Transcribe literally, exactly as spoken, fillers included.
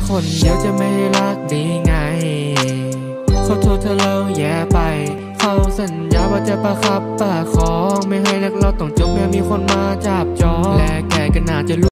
คนเดียวจะไม่ให้รักได้ไงขอโทษเธอเราแย่ไปเขาสัญญาว่าจะประคับประคองไม่ให้รักเราต้องจบแม้มีคนมาจับจองและแกก็น่าจะรู้